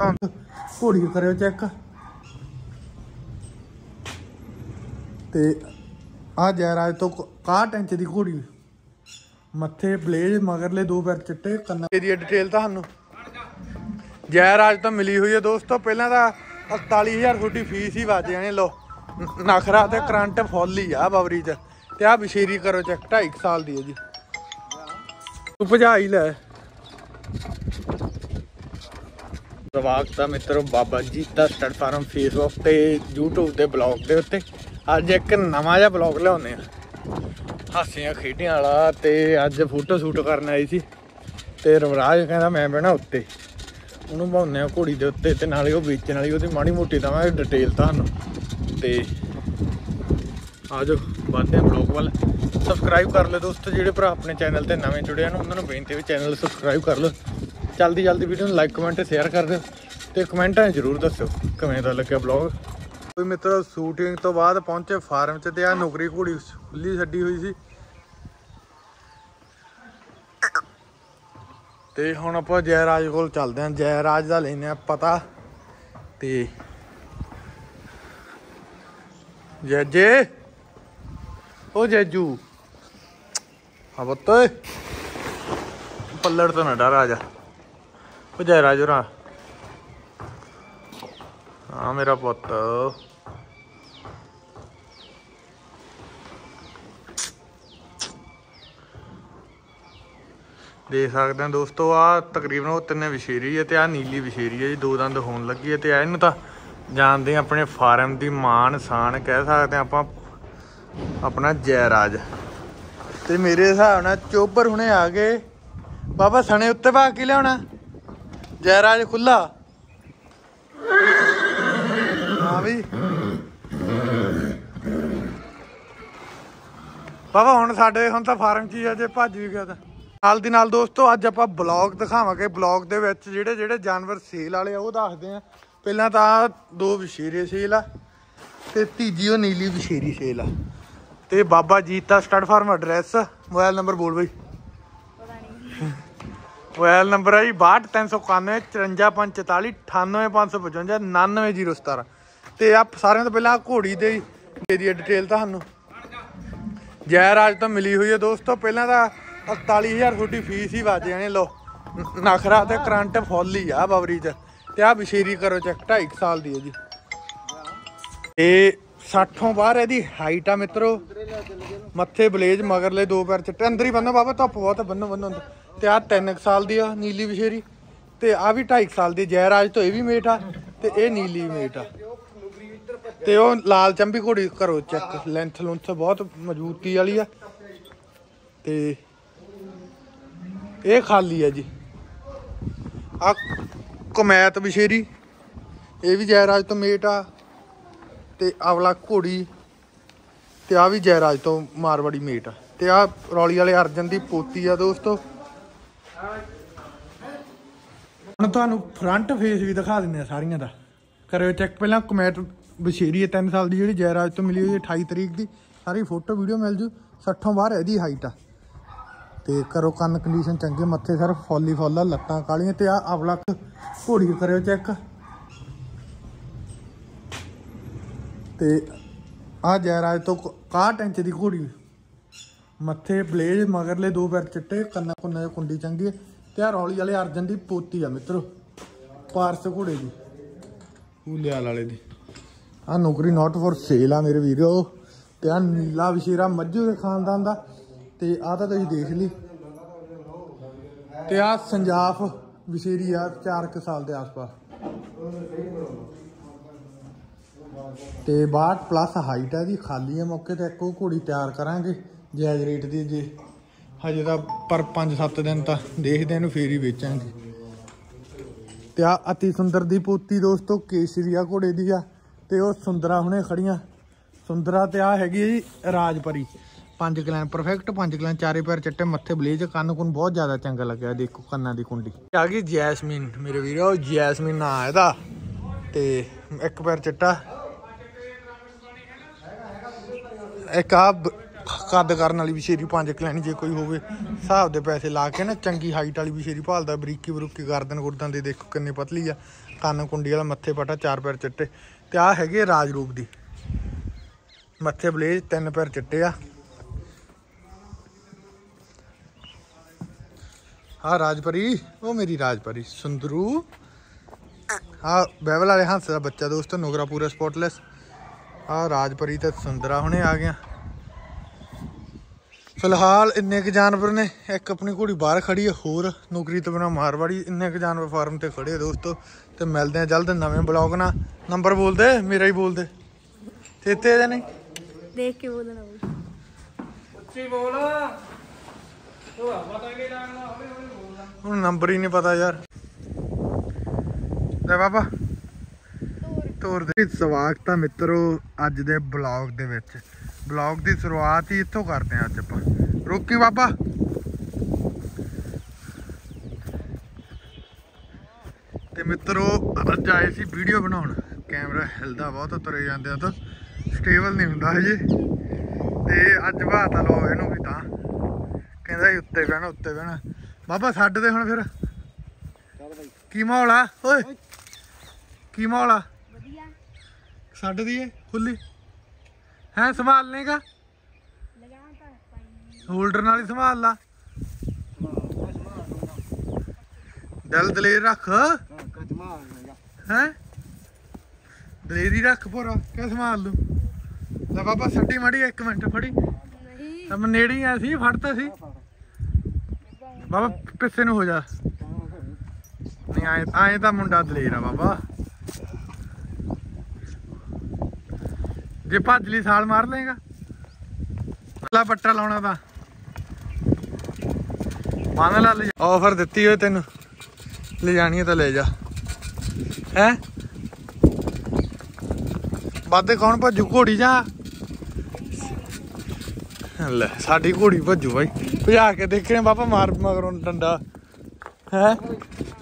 घोड़ी करो चेक। ते आ जयराज तो 61 इंच की घोड़ी, मत्थे ब्लेज, मगरले 2 पैर चिट्टे, कन्ना दी डिटेल तुहानू जयराज तो मिली हुई है दोस्तों। पहला तो 48,000 थोड़ी फीस ही बच जाने। लो नखरा तो करंट फुल ही आ बावरी च। ते आ बशेरी करो चेक, 2.5 साल की है जी। तू भजा ही लै। स्वागत है मित्रों Baba Jita stud farm Facebook ते यूट्यूब के ब्लॉग के उत्ते। अज एक नवा जिहा ब्लॉग लियाने हासियां खेडियां वाला। ते अज फोटो शूट करन आई सी ते रवराज कहंदा मैं बहना उत्ते, उन्होंने भाने घोड़ी के उत्ते ते नाले वो बेचण वाली वो माड़ी मोटी देवांगे डिटेल तुहानू। ते आ जाओ बढ़ते हैं ब्लॉग वाल। सबसक्राइब कर लो दोस्तों, ਜਿਹੜੇ ਭਰਾ अपने चैनल ते नवे जुड़े हैं उन्होंने बेनती भी चैनल सबसक्राइब कर लो। जल्दी जल्दी वीडियो में लाइक कमेंट शेयर कर दो तो कमेंटा जरूर दसो किवें दा लग्गिया ब्लॉग। कोई मित्रों शूटिंग तो बाद पहुंचे फार्म च ते आ नौकरी घोड़ी खुली छड्डी हुई सी ते हुण आपां जयराज कोल चलदे हैं। जयराज दा लैने आ पता। ते जैजे ओ जैजू हाँ पुत्त पल्लड़ तो ना डर, आ जा ओ जयराज होरा। हाँ मेरा पुत्त देख सकते हैं दोस्तों। आ तकरीबन वो 3 विशेरी है, आ नीली विशेरी है जी, 2 दंद होने लगी है। तो इनू तो जानते हैं अपने फार्म की मान शान कह सकते हैं आप अपना जयराज। तो मेरे हिसाब नाल चोबर हुणे आ गए बाबा सने उत्ते पा के लिया जयराज खुला। हाँ भी बाबा हुण साडे हुण तां फार्म च ही अजे भज भी गया। नाल दी नाल दोस्तों अज आपां ब्लॉग दिखावांगे। ब्लॉग दे विच जिहड़े जिहड़े जानवर सेल वाले वो दसदे आ। पहलां तां 2 विशेरे सेल आ ते तीजी वो नीली विशेरी सेल आ। ते Baba Jita stud farm address mobile number बोल बई। मोबाइल नंबर है जी 62 391 54 544 98 555 99 017। तो आप सारे तो पहला घोड़ी दे डिटेल तुहानू जयराज तो मिली हुई है दोस्तों। पहला तो 48,000 थोड़ी फीस ही बच जाने। लो नखरा तो करंट फुल ही आ बावरी च। ते आ बशेरी करो चेक, 2.5 साल की है जी। ते 60 बाहर है हाइट आ मित्रों। मत्थे ब्लेज, मगरले 2 पैर चिट्टे, अंदर ही बनो बाबा धुप बहुत बनो बनो। ते आ 3 साल की आ नीली विशेरी। ते आ भी 2.5 साल की। जयराज तो यह भी मेट आ ते ये नीली मेट आ। ते वो लाल चंबी घोड़ी करो चेक, लेंथ लुंथ बहुत मजबूती वाली आ। ते ये खाली है जी। आ कमैत विशेरी ये भी जयराज तो मेट आ। ते अवला घोड़ी ते आ भी जयराज तो मारवाड़ी मेट आ। ते आ रौली वाले अर्जन की पोती आ दोस्तों। हुण तुहानू फ्रंट फेस भी दिखा दिंदे सारियां दा करो चेक। पहला कमैट बशेरी है 3 साल की जी जयराज तो मिली हुई है 28 तरीक की। सारी फोटो वीडियो मिल जू। 60 बाहर है हाइट आ। तो करो कन्न कंडीशन चंगे, मत्थे सर फुल ही फुल आ, लत्तां कालियां। ते आ अवला घोड़ी करो चेक। ते आ जयराज तो 61 इंच की घोड़ी, मत्थे ब्लेज, मगरले 2 पैर चिट्टे, कन्ना कुन्ना कुंडी चंगी है। ते आ रौली वाले अर्जन की पोती आ मित्रों, पारस घोड़े की भूलियाल वाले की। आ नौकरी नॉट फॉर सेल आ मेरे वीरो। ते आ नीला विशेरा मज्जू के खानदान का। ते आ तां तुसीं देख ली। ते आ संजाफ विशेरी आ 4 साल के आस पास। ते 62+ हाइट है जी, खाली है मौके तो एक घोड़ी तैयार करांगे जायज़ रेट की जी। हजे तो पर 5-7 दिन तो देखते हैं फिर ही बेचांगे। तो आ अति सुंदर दी पोती दोस्तों केसरी आ घोड़े की आ। तो वो सुंदरा हुणे खड़ियां सुंदरा। तो आ हैगी जी राजपरी 5 कलैन परफेक्ट 5 कलैन, 4 पैर चिट्टे, मत्थे ब्लेज, कन्न कुन बहुत ज़्यादा चंगा लग्या। देखो कन्ना की कुंडी आ गई जैसमीन मेरे वीरो, जैसमीन ना एदा। ते 1 पैर चिट्टा, एक आ ਕੱਦ ਕਰਨ ਵਾਲੀ ਵਿਸ਼ੇਰੀ 5 ਲੈਣੀ ਜੇ ਕੋਈ ਹੋਵੇ ਹਿਸਾਬ ਦੇ ਪੈਸੇ ਲਾ ਕੇ ਨਾ। ਚੰਗੀ ਹਾਈਟ ਵਾਲੀ ਵਿਸ਼ੇਰੀ ਭਾਲਦਾ, ਬਰੀਕੀ ਬਰੂਕੀ ਗਰਦਨ ਗੁਰਦਨ ਦੇ ਦੇਖੋ ਕਿੰਨੀ ਪਤਲੀ ਆ, ਕੰਨ ਕੁੰਡੀ ਵਾਲਾ, ਮੱਥੇ ਪਟਾ, 4 ਪੈਰ ਚਿੱਟੇ। ਤੇ ਆਹ ਹੈਗੇ ਰਾਜਰੂਪ ਦੀ, ਮੱਥੇ ਬਲੇਜ, 3 ਪੈਰ ਚਿੱਟੇ ਆ। ਆਹ ਰਾਜਪਰੀ, ਉਹ ਮੇਰੀ ਰਾਜਪਰੀ ਸੁੰਦਰੂ। ਆਹ ਬੈਵਲ ਵਾਲੇ ਹੰਸ ਦਾ ਬੱਚਾ ਦੋਸਤੋ, ਨੁਗਰਾ ਪੂਰਾ ਸਪੋਟਲੈਸ। ਆਹ ਰਾਜਪਰੀ ਤੇ ਸੁੰਦਰਾ ਹੁਣੇ ਆ ਗਿਆ। ਫਿਲਹਾਲ ਇੰਨੇ ਕੁ ਜਾਨਵਰ ਨੇ। ਇੱਕ ਆਪਣੀ ਘੋੜੀ ਬਾਹਰ ਖੜੀ ਹੈ ਹੋਰ, ਨੌਕਰੀ ਤੋਂ ਬਿਨਾਂ ਮਾਰਵਾੜੀ। ਇੰਨੇ ਕੁ ਜਾਨਵਰ ਫਾਰਮ ਤੇ ਖੜੇ ਦੋਸਤੋ। ਤੇ ਮਿਲਦੇ ਆ ਜਲਦ ਨਵੇਂ ਬਲੌਗ ਨਾਲ। ਨੰਬਰ ਬੋਲਦੇ, ਮੇਰਾ ਹੀ ਬੋਲਦੇ ਚੇਤੇ ਜਾਂ ਨਹੀਂ, ਦੇਖ ਕੇ ਬੋਲਣਾ ਉੱਚੀ ਬੋਲ। ਹੁਣ ਨੰਬਰ ਹੀ ਨਹੀਂ ਪਤਾ ਯਾਰ। ਲੈ ਬਾਬਾ ਤੋਰ ਦੇ। ਸਵਾਗਤ ਆ ਮਿੱਤਰੋ ਅੱਜ ਦੇ ਬਲੌਗ ਦੇ ਵਿੱਚ। ਬਲੌਗ ਦੀ ਸ਼ੁਰੂਆਤ ਹੀ ਇੱਥੋਂ ਕਰਦੇ ਆ ਅੱਜ ਆਪਾਂ। ਰੋਕੀ ਬਾਬਾ। ਤੇ ਮਿੱਤਰੋ ਅੱਜ ਆਏ ਸੀ ਵੀਡੀਓ ਬਣਾਉਣ। ਕੈਮਰਾ ਹਿਲਦਾ ਬਹੁਤ, ਤੁਰੇ ਜਾਂਦੇ ਆ ਤਾਂ ਸਟੇਬਲ ਨਹੀਂ ਹੁੰਦਾ ਹਜੇ। ਤੇ ਅੱਜ ਬਾਤਾ ਲੋ ਇਹਨੂੰ ਵੀ, ਤਾਂ ਕਹਿੰਦਾ ਉੱਤੇ ਬਹਿਣਾ ਉੱਤੇ ਬਹਿਣਾ। ਬਾਬਾ ਛੱਡ ਦੇ ਹੁਣ ਫਿਰ। ਕੀ ਮਾਹੌਲ ਆ ਓਏ, ਕੀ ਮਾਹੌਲ ਆ? ਛੱਡ ਦੀਏ ਖੁੱਲੀ ਹੈ, ਸੰਭਾਲ ਲੇਗਾ? ਹੋਲਡਰ ਨਾਲ ਹੀ ਸੰਭਾਲ ਲਾ। ਦਿਲ ਦਲੇਰ ਰੱਖ ਹੈ, ਦਲੇਰੀ ਰੱਖ ਪੂਰਾ। ਕਿਆ ਸੰਭਾਲ ਲੂ? ਲੈ ਬਾਬਾ ਛੱਡੀ ਮਾੜੀ 1 ਮਿੰਟ ਫੜੀ। ਮੈਂ ਨੇੜੇ ਹੀ ਆ ਸੀ, ਫੜਤਾ ਸੀ ਬਾਬਾ। ਪਿੱਛੇ ਨੂੰ ਹੋ ਜਾ। ਨਹੀਂ ਆਏ ਤਾਂ ਮੁੰਡਾ ਦਲੇਰ ਆ ਬਾਬਾ। ਜੇ ਭੱਜ ਲਈ ਸਾਲ ਮਾਰ ਲੇਗਾ। ਲਾ ਪੱਟਾ ਲਾਉਣਾ ਤਾਂ ਮੰਨ ਲਾ। ਆਫਰ ਦਿੱਤੀ ਹੋਏ ਤੈਨੂੰ, ਲੈ ਜਾਣੀ ਹੈ ਤਾਂ ਲੈ ਜਾ। ਹੈ ਵਾਧੇ ਕੌਣ ਭੱਜੂ? ਘੋੜੀ ਜਾ। ਲੈ ਸਾਡੀ ਘੋੜੀ ਭੱਜੂ ਬਾਈ, ਭਜਾ ਕੇ ਦੇਖਣੇ ਬਾਬਾ। ਮਾਰ ਮਗਰੋਂ ਡੰਡਾ ਹੈ।